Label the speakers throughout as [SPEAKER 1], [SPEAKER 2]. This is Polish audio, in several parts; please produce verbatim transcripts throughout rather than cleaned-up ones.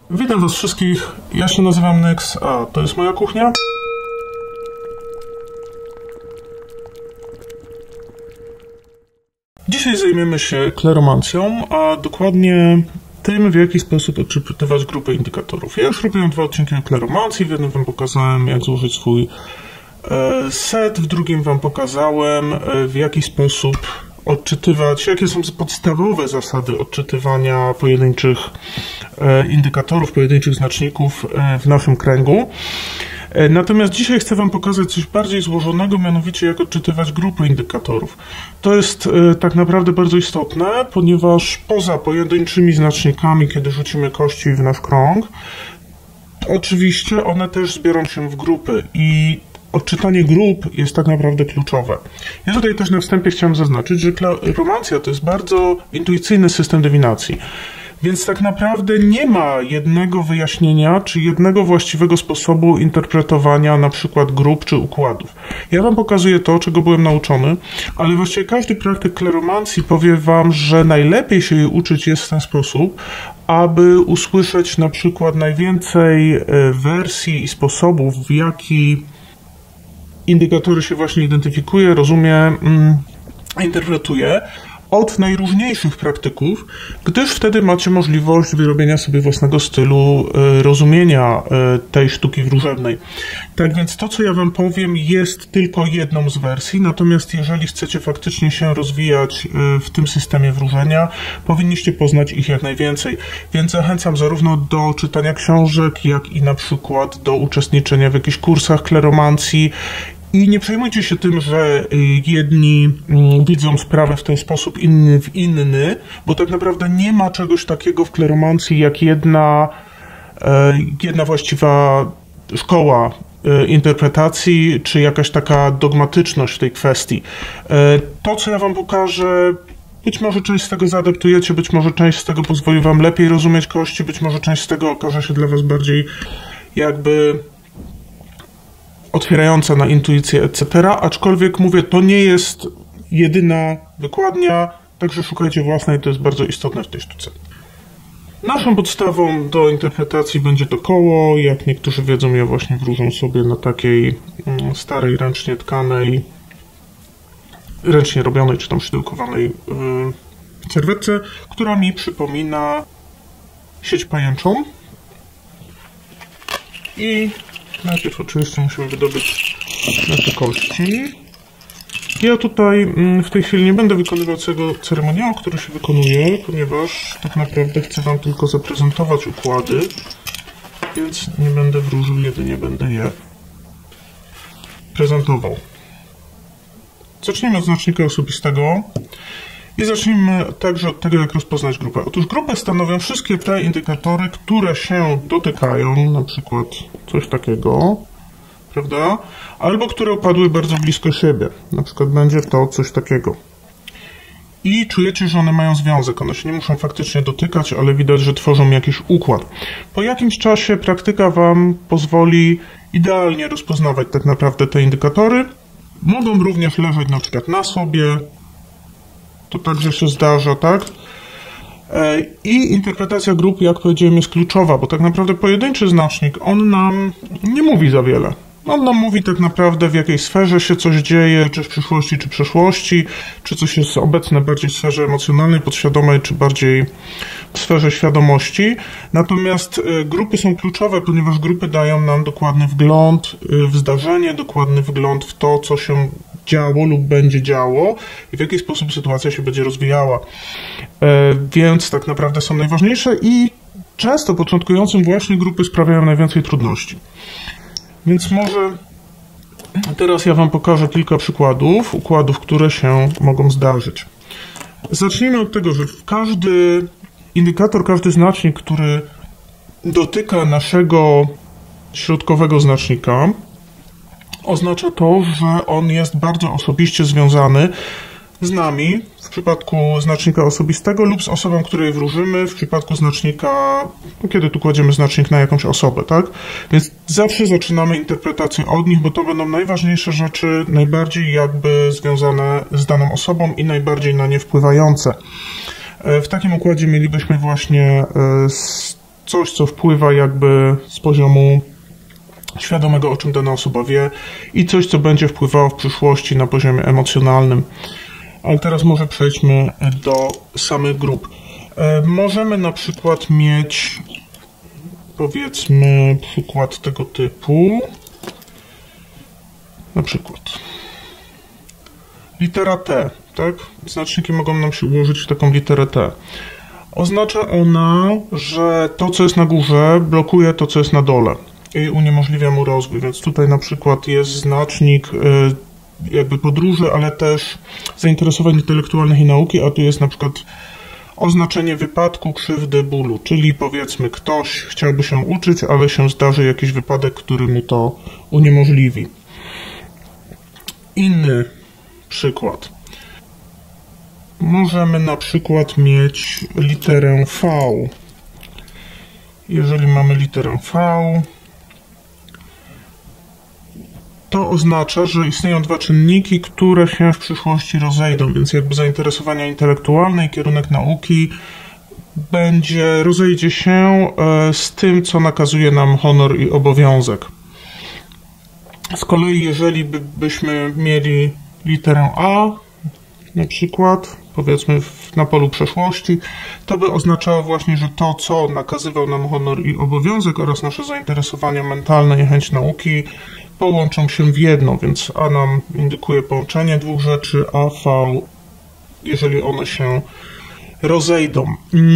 [SPEAKER 1] Witam Was wszystkich, ja się nazywam Nyx, a to jest moja kuchnia. Dzisiaj zajmiemy się kleromancją, a dokładnie tym, w jaki sposób odczytywać grupę indykatorów. Ja już robiłem dwa odcinki o kleromancji, w jednym Wam pokazałem, jak złożyć swój set, w drugim Wam pokazałem, w jaki sposób odczytywać, jakie są podstawowe zasady odczytywania pojedynczych indykatorów, pojedynczych znaczników w naszym kręgu. Natomiast dzisiaj chcę Wam pokazać coś bardziej złożonego, mianowicie jak odczytywać grupy indykatorów. To jest tak naprawdę bardzo istotne, ponieważ poza pojedynczymi znacznikami, kiedy rzucimy kości w nasz krąg, oczywiście one też zbiorą się w grupy i odczytanie grup jest tak naprawdę kluczowe. Ja tutaj też na wstępie chciałem zaznaczyć, że kleromancja to jest bardzo intuicyjny system dywinacji. Więc tak naprawdę nie ma jednego wyjaśnienia, czy jednego właściwego sposobu interpretowania na przykład grup czy układów. Ja Wam pokazuję to, czego byłem nauczony, ale właściwie każdy praktyk kleromancji powie Wam, że najlepiej się jej uczyć jest w ten sposób, aby usłyszeć na przykład najwięcej wersji i sposobów, w jaki indykatory się właśnie identyfikuje, rozumie, mm, interpretuje od najróżniejszych praktyków, gdyż wtedy macie możliwość wyrobienia sobie własnego stylu y, rozumienia y, tej sztuki wróżebnej. Tak więc to, co ja Wam powiem, jest tylko jedną z wersji, natomiast jeżeli chcecie faktycznie się rozwijać y, w tym systemie wróżenia, powinniście poznać ich jak najwięcej. Więc zachęcam zarówno do czytania książek, jak i na przykład do uczestniczenia w jakichś kursach kleromancji. I nie przejmujcie się tym, że jedni widzą sprawę w ten sposób, inni w inny, bo tak naprawdę nie ma czegoś takiego w kleromancji jak jedna, jedna właściwa szkoła interpretacji, czy jakaś taka dogmatyczność w tej kwestii. To, co ja Wam pokażę, być może część z tego zaadaptujecie, być może część z tego pozwoli Wam lepiej rozumieć kości, być może część z tego okaże się dla Was bardziej jakby otwierająca na intuicję, et cetera. Aczkolwiek mówię, to nie jest jedyna wykładnia, także szukajcie własnej, to jest bardzo istotne w tej sztuce. Naszą podstawą do interpretacji będzie to koło. Jak niektórzy wiedzą, ja właśnie wróżę sobie na takiej starej, ręcznie tkanej, ręcznie robionej, czy tam szydełkowanej yy, serwetce, która mi przypomina sieć pajęczą. I najpierw oczywiście musimy wydobyć nasze kości. Ja tutaj w tej chwili nie będę wykonywał tego ceremoniału, który się wykonuje, ponieważ tak naprawdę chcę Wam tylko zaprezentować układy, więc nie będę wróżył, jedynie będę je prezentował. Zacznijmy od znacznika osobistego i zacznijmy także od tego, jak rozpoznać grupę. Otóż grupę stanowią wszystkie te indykatory, które się dotykają, na przykład coś takiego, prawda? Albo które opadły bardzo blisko siebie. Na przykład będzie to coś takiego. I czujecie, że one mają związek. One się nie muszą faktycznie dotykać, ale widać, że tworzą jakiś układ. Po jakimś czasie praktyka Wam pozwoli idealnie rozpoznawać tak naprawdę te indykatory. Mogą również leżeć na przykład na sobie. To także się zdarza, tak? I interpretacja grup, jak powiedziałem, jest kluczowa, bo tak naprawdę pojedynczy znacznik, on nam nie mówi za wiele. On nam mówi tak naprawdę, w jakiej sferze się coś dzieje, czy w przyszłości, czy przeszłości, czy coś jest obecne bardziej w sferze emocjonalnej, podświadomej, czy bardziej w sferze świadomości. Natomiast grupy są kluczowe, ponieważ grupy dają nam dokładny wgląd w zdarzenie, dokładny wgląd w to, co się działo lub będzie działo i w jaki sposób sytuacja się będzie rozwijała. Więc tak naprawdę są najważniejsze i często początkującym właśnie grupy sprawiają najwięcej trudności. Więc może teraz ja Wam pokażę kilka przykładów, układów, które się mogą zdarzyć. Zacznijmy od tego, że każdy indykator, każdy znacznik, który dotyka naszego środkowego znacznika, oznacza to, że on jest bardzo osobiście związany z nami, w przypadku znacznika osobistego lub z osobą, której wróżymy, w przypadku znacznika, kiedy tu kładziemy znacznik na jakąś osobę, tak? Więc zawsze zaczynamy interpretację od nich, bo to będą najważniejsze rzeczy, najbardziej jakby związane z daną osobą i najbardziej na nie wpływające. W takim układzie mielibyśmy właśnie coś, co wpływa jakby z poziomu świadomego, o czym dana osoba wie, i coś, co będzie wpływało w przyszłości na poziomie emocjonalnym. Ale teraz może przejdźmy do samych grup. Możemy na przykład mieć, powiedzmy, przykład tego typu. Na przykład litera T, tak? Znaczniki mogą nam się ułożyć w taką literę T. Oznacza ona, że to, co jest na górze, blokuje to, co jest na dole i uniemożliwia mu rozwój, więc tutaj na przykład jest znacznik jakby podróży, ale też zainteresowań intelektualnych i nauki, a tu jest na przykład oznaczenie wypadku, krzywdy, bólu, czyli powiedzmy ktoś chciałby się uczyć, ale się zdarzy jakiś wypadek, który mu to uniemożliwi. Inny przykład. Możemy na przykład mieć literę V. Jeżeli mamy literę V, to oznacza, że istnieją dwa czynniki, które się w przyszłości rozejdą, więc jakby zainteresowania intelektualne i kierunek nauki będzie, rozejdzie się z tym, co nakazuje nam honor i obowiązek. Z kolei jeżeli by, byśmy mieli literę A, na przykład, powiedzmy w, na polu przeszłości, to by oznaczało właśnie, że to, co nakazywał nam honor i obowiązek oraz nasze zainteresowania mentalne i chęć nauki połączą się w jedno, więc A nam indykuje połączenie dwóch rzeczy, a V, jeżeli one się rozejdą.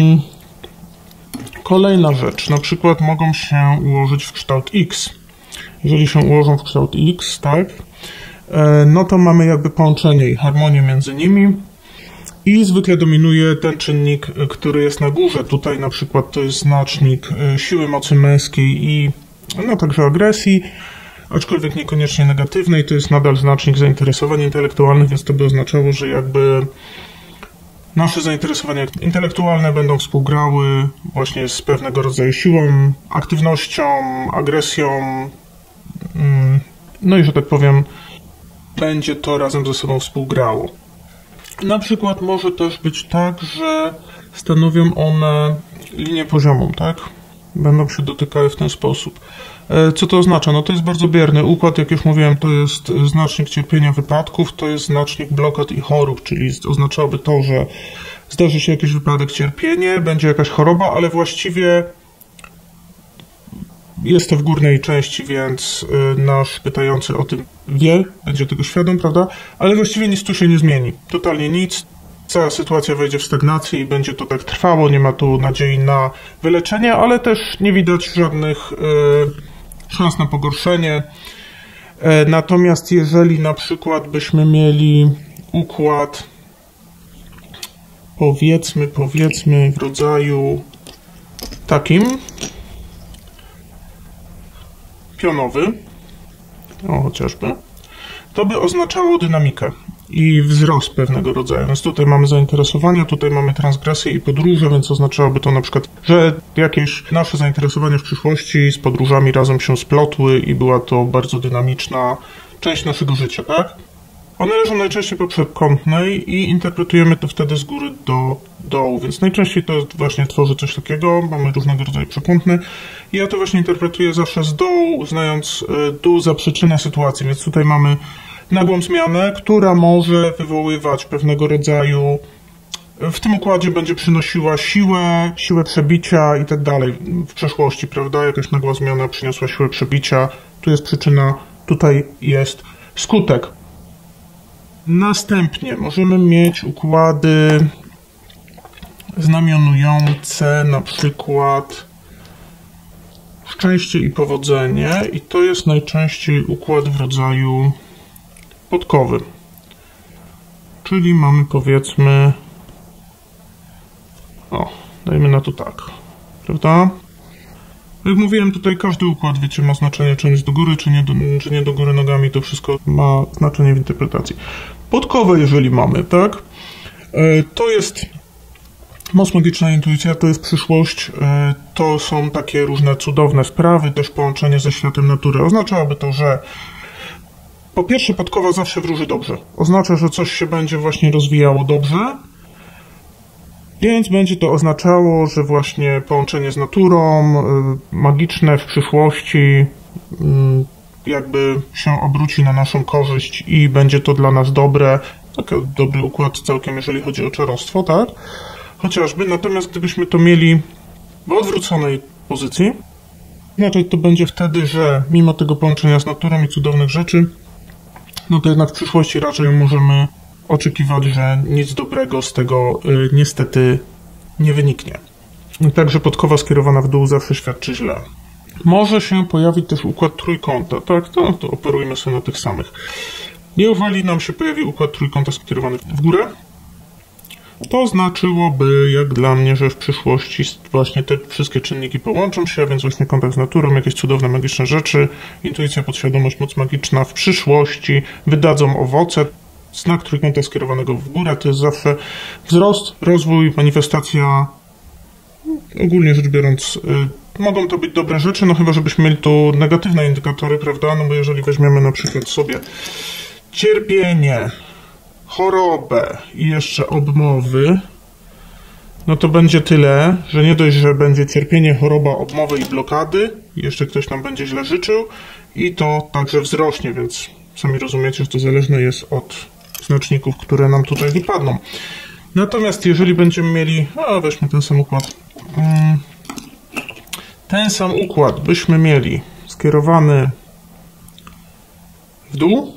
[SPEAKER 1] Kolejna rzecz, na przykład mogą się ułożyć w kształt X. Jeżeli się ułożą w kształt X, tak, no to mamy jakby połączenie i harmonię między nimi i zwykle dominuje ten czynnik, który jest na górze. Tutaj na przykład to jest znacznik siły mocy męskiej i no także agresji, aczkolwiek niekoniecznie negatywnej, to jest nadal znacznik zainteresowań intelektualnych, więc to by oznaczało, że jakby nasze zainteresowania intelektualne będą współgrały właśnie z pewnego rodzaju siłą, aktywnością, agresją, no i że tak powiem, będzie to razem ze sobą współgrało. Na przykład może też być tak, że stanowią one linię poziomą, tak? Będą się dotykały w ten sposób. Co to oznacza? No to jest bardzo bierny układ, jak już mówiłem, to jest znacznik cierpienia wypadków, to jest znacznik blokad i chorób, czyli oznaczałoby to, że zdarzy się jakiś wypadek, cierpienie, będzie jakaś choroba, ale właściwie jest to w górnej części, więc nasz pytający o tym wie, będzie tego świadom, prawda? Ale właściwie nic tu się nie zmieni, totalnie nic. Cała sytuacja wejdzie w stagnację i będzie to tak trwało, nie ma tu nadziei na wyleczenie, ale też nie widać żadnych y, szans na pogorszenie. E, natomiast jeżeli na przykład byśmy mieli układ, powiedzmy, powiedzmy w rodzaju takim, pionowy, o chociażby, to by oznaczało dynamikę i wzrost pewnego rodzaju. Więc tutaj mamy zainteresowania, tutaj mamy transgresję i podróże, więc oznaczałoby to na przykład, że jakieś nasze zainteresowania w przyszłości z podróżami razem się splotły i była to bardzo dynamiczna część naszego życia, tak? One leżą najczęściej po przekątnej i interpretujemy to wtedy z góry do dołu, więc najczęściej to właśnie tworzy coś takiego, mamy różnego rodzaju przekątne i ja to właśnie interpretuję zawsze z dołu, znając dół za przyczynę sytuacji, więc tutaj mamy nagłą zmianę, która może wywoływać pewnego rodzaju, w tym układzie będzie przynosiła siłę, siłę przebicia i tak dalej w przeszłości, prawda? Jakaś nagła zmiana przyniosła siłę przebicia, tu jest przyczyna, tutaj jest skutek. Następnie możemy mieć układy znamionujące na przykład szczęście i powodzenie i to jest najczęściej układ w rodzaju podkowy. Czyli mamy powiedzmy, o, dajmy na to tak, prawda? Jak mówiłem, tutaj każdy układ, wiecie, ma znaczenie, czy jest do góry, czy nie do, czy nie do góry nogami, to wszystko ma znaczenie w interpretacji. Podkowę, jeżeli mamy, tak, to jest moc magiczna, intuicja, to jest przyszłość, to są takie różne cudowne sprawy, też połączenie ze światem natury. Oznaczałoby to, że po pierwsze podkowa zawsze wróży dobrze. Oznacza, że coś się będzie właśnie rozwijało dobrze Więc będzie to oznaczało, że właśnie połączenie z naturą, magiczne w przyszłości, jakby się obróci na naszą korzyść i będzie to dla nas dobre, taki dobry układ całkiem, jeżeli chodzi o czarostwo, tak? Chociażby, natomiast gdybyśmy to mieli w odwróconej pozycji, znaczy to będzie wtedy, że mimo tego połączenia z naturą i cudownych rzeczy, no to jednak w przyszłości raczej możemy oczekiwać, że nic dobrego z tego y, niestety nie wyniknie. Także podkowa skierowana w dół zawsze świadczy źle. Może się pojawić też układ trójkąta, tak? To, to operujmy sobie na tych samych. Jeżeli nam się pojawi układ trójkąta skierowany w górę, to znaczyłoby, jak dla mnie, że w przyszłości właśnie te wszystkie czynniki połączą się, a więc właśnie kontakt z naturą, jakieś cudowne, magiczne rzeczy, intuicja, podświadomość, moc magiczna w przyszłości wydadzą owoce. Znak trójkąta skierowanego w górę to jest zawsze wzrost, rozwój, manifestacja, ogólnie rzecz biorąc, y, mogą to być dobre rzeczy, no chyba żebyśmy mieli tu negatywne indykatory, prawda, no bo jeżeli weźmiemy na przykład sobie cierpienie, chorobę i jeszcze obmowy, no to będzie tyle, że nie dość, że będzie cierpienie, choroba, obmowy i blokady, jeszcze ktoś nam będzie źle życzył i to także wzrośnie, więc sami rozumiecie, że to zależne jest od znaczników, które nam tutaj wypadną. Natomiast jeżeli będziemy mieli, a weźmy ten sam układ, ten sam układ byśmy mieli skierowany w dół,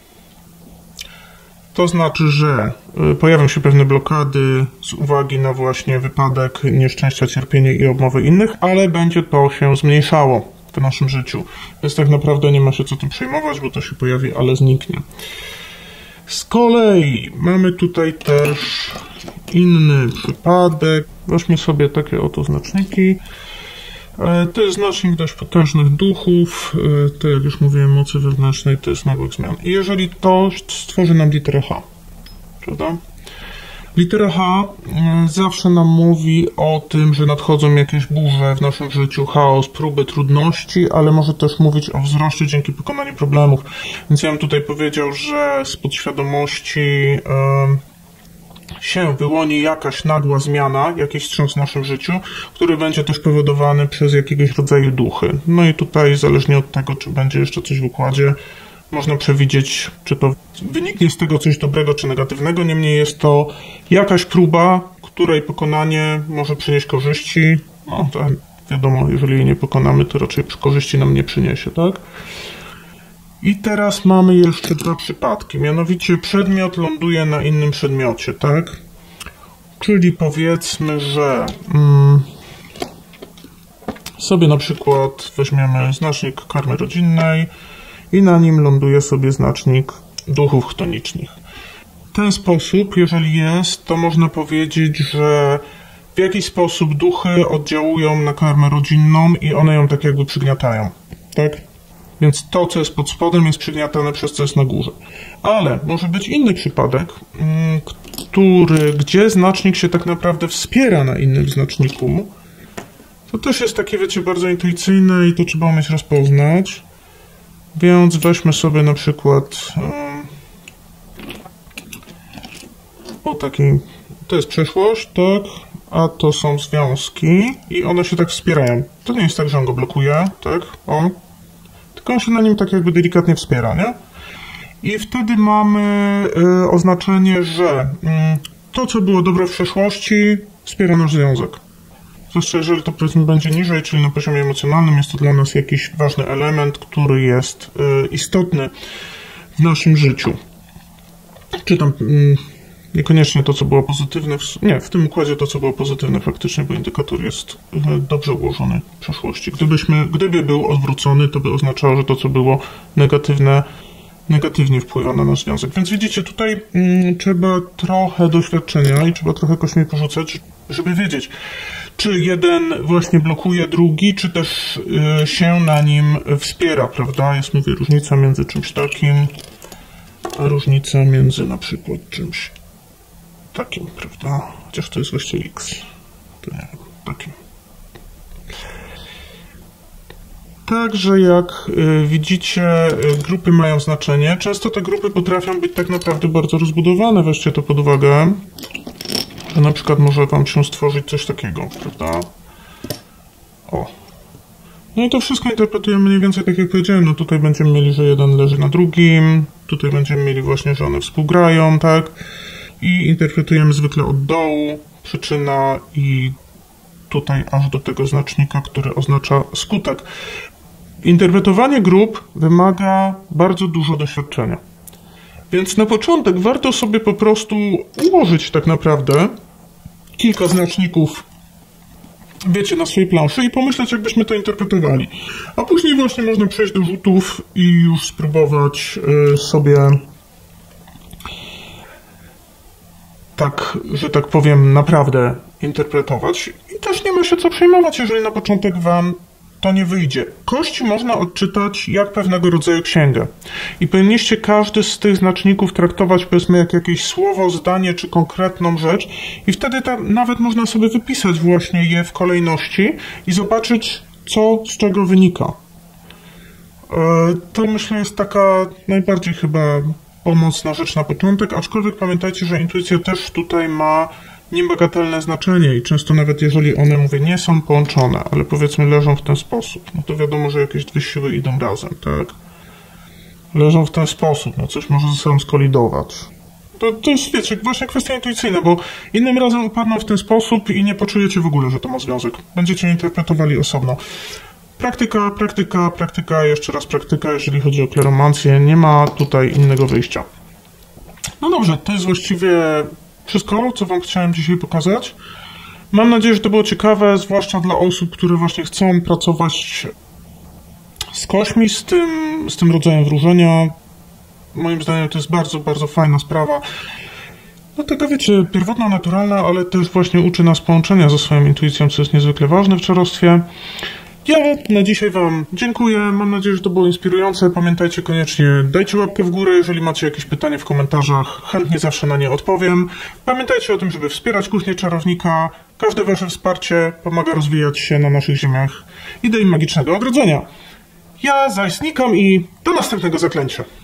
[SPEAKER 1] to znaczy, że pojawią się pewne blokady z uwagi na właśnie wypadek, nieszczęścia, cierpienie i obmowy innych, ale będzie to się zmniejszało w naszym życiu. Więc tak naprawdę nie ma się co tym przejmować, bo to się pojawi, ale zniknie. Z kolei mamy tutaj też inny przypadek. Weźmy sobie takie oto znaczniki. To jest znacznik dość potężnych duchów. To, jak już mówiłem, mocy wewnętrznej, to jest nagłych zmian. I jeżeli to stworzy nam literę H, prawda? Litera H zawsze nam mówi o tym, że nadchodzą jakieś burze w naszym życiu, chaos, próby, trudności, ale może też mówić o wzroście dzięki pokonaniu problemów. Więc ja bym tutaj powiedział, że z podświadomości yy, się wyłoni jakaś nagła zmiana, jakiś wstrząs w naszym życiu, który będzie też powodowany przez jakiegoś rodzaju duchy. No i tutaj, zależnie od tego, czy będzie jeszcze coś w układzie, można przewidzieć, czy to wyniknie z tego coś dobrego, czy negatywnego. Niemniej jest to jakaś próba, której pokonanie może przynieść korzyści. No to wiadomo, jeżeli jej nie pokonamy, to raczej korzyści nam nie przyniesie, tak? I teraz mamy jeszcze dwa przypadki. Mianowicie przedmiot ląduje na innym przedmiocie, tak? Czyli powiedzmy, że mm, sobie na przykład weźmiemy znacznik karmy rodzinnej i na nim ląduje sobie znacznik duchów chtonicznych. W ten sposób, jeżeli jest, to można powiedzieć, że w jakiś sposób duchy oddziałują na karmę rodzinną i one ją tak jakby przygniatają, tak? Więc to, co jest pod spodem, jest przygniatane przez co jest na górze. Ale może być inny przypadek, który, gdzie znacznik się tak naprawdę wspiera na innym znaczniku. To też jest takie, wiecie, bardzo intuicyjne i to trzeba umieć rozpoznać. Więc weźmy sobie na przykład um, o taki, to jest przeszłość, tak, a to są związki i one się tak wspierają. To nie jest tak, że on go blokuje, tak, o, tylko on się na nim tak jakby delikatnie wspiera, nie? I wtedy mamy y, oznaczenie, że y, to, co było dobre w przeszłości, wspiera nasz związek. Zwłaszcza jeżeli to, powiedzmy, będzie niżej, czyli na poziomie emocjonalnym, jest to dla nas jakiś ważny element, który jest y, istotny w naszym życiu. Czy tam y, niekoniecznie to, co było pozytywne, w, nie, w tym układzie to, co było pozytywne faktycznie, bo indykator jest y, dobrze ułożony w przeszłości. Gdybyśmy, gdyby był odwrócony, to by oznaczało, że to, co było negatywne, negatywnie wpływa na nasz związek. Więc widzicie, tutaj y, trzeba trochę doświadczenia i trzeba trochę kośmi porzucać, żeby wiedzieć, czy jeden właśnie blokuje drugi, czy też y, się na nim wspiera, prawda? Jest, mówię, różnica między czymś takim, a różnica między na przykład czymś takim, prawda? Chociaż to jest właściwie X. To nie wiem, takim. Także jak y, widzicie, y, grupy mają znaczenie. Często te grupy potrafią być tak naprawdę bardzo rozbudowane, weźcie to pod uwagę. że na przykład może wam się stworzyć coś takiego, prawda? O. No i to wszystko interpretujemy mniej więcej tak jak powiedziałem, no tutaj będziemy mieli, że jeden leży na drugim, tutaj będziemy mieli właśnie, że one współgrają, tak? I interpretujemy zwykle od dołu, przyczyna i tutaj aż do tego znacznika, który oznacza skutek. Interpretowanie grup wymaga bardzo dużo doświadczenia. Więc na początek warto sobie po prostu ułożyć tak naprawdę kilka znaczników, wiecie, na swojej planszy i pomyśleć, jakbyśmy to interpretowali. A później właśnie można przejść do rzutów i już spróbować y, sobie tak, że tak powiem, naprawdę interpretować. I też nie ma się co przejmować, jeżeli na początek wam to nie wyjdzie. Kości można odczytać jak pewnego rodzaju księgę. I powinniście każdy z tych znaczników traktować, powiedzmy, jak jakieś słowo, zdanie czy konkretną rzecz. I wtedy tam nawet można sobie wypisać właśnie je w kolejności i zobaczyć, co z czego wynika. To myślę jest taka najbardziej chyba pomocna rzecz na początek, aczkolwiek pamiętajcie, że intuicja też tutaj ma niebagatelne znaczenie i często nawet jeżeli one, mówię, nie są połączone, ale powiedzmy leżą w ten sposób, no to wiadomo, że jakieś dwie siły idą razem, tak? Leżą w ten sposób, no coś może ze sobą skolidować. To, to jest, wiecie, właśnie kwestia intuicyjna, bo innym razem upadną w ten sposób i nie poczujecie w ogóle, że to ma związek. Będziecie interpretowali osobno. Praktyka, praktyka, praktyka, jeszcze raz praktyka, jeżeli chodzi o kleromancję, nie ma tutaj innego wyjścia. No dobrze, to jest właściwie wszystko, co wam chciałem dzisiaj pokazać. Mam nadzieję, że to było ciekawe, zwłaszcza dla osób, które właśnie chcą pracować z kośćmi, z tym, z tym rodzajem wróżenia. Moim zdaniem to jest bardzo, bardzo fajna sprawa. No taka, wiecie, pierwotna, naturalna, ale też właśnie uczy nas połączenia ze swoją intuicją, co jest niezwykle ważne w czarowstwie. Ja na dzisiaj wam dziękuję, mam nadzieję, że to było inspirujące. Pamiętajcie koniecznie, dajcie łapkę w górę, jeżeli macie jakieś pytanie w komentarzach, chętnie zawsze na nie odpowiem. Pamiętajcie o tym, żeby wspierać Kuchnię Czarownika. Każde wasze wsparcie pomaga rozwijać się na naszych ziemiach idei magicznego ogrodzenia. Ja zaś znikam i do następnego zaklęcia.